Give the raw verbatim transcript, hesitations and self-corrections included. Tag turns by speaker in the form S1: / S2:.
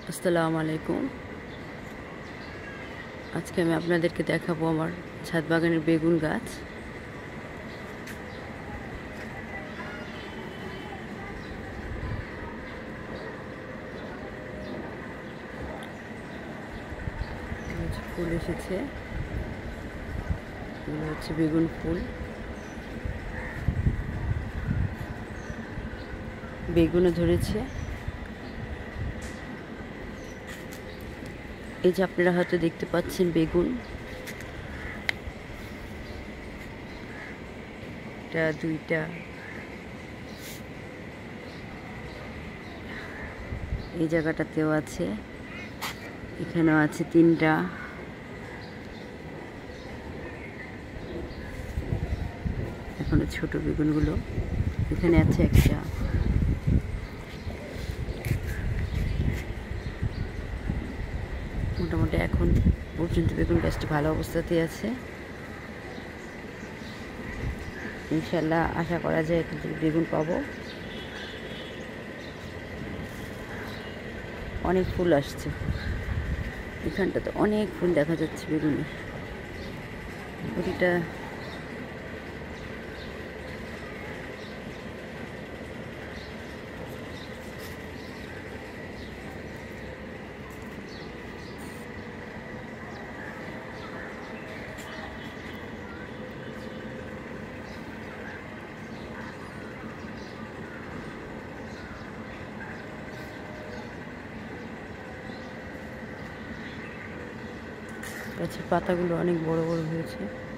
S1: আসসালামু আলাইকুম। আজকে আমি আপনাদেরকে দেখাবো আমার ছাদ বাগানের বেগুন গাছ। ফুল এসেছে, এগুলো হচ্ছে বেগুন ফুল। বেগুনও ধরেছে। এই যে আপনারা হয়তো দেখতে পাচ্ছেন বেগুন, এটা দুইটা, এই জায়গাটাতেও আছে, এখানেও আছে তিনটা। এখনো ছোট বেগুনগুলো, এখানে আছে একটা। মোটামুটি এখন পর্যন্ত বেগুন গাছটি ভালো অবস্থাতেই আছে। ইনশাল্লাহ আশা করা যায় এখান থেকে বেগুন পাবো। অনেক ফুল আসছে, এখানটাতে অনেক ফুল দেখা যাচ্ছে বেগুনের। প্রতিটা গাছের পাতাগুলো অনেক বড় বড় হয়েছে।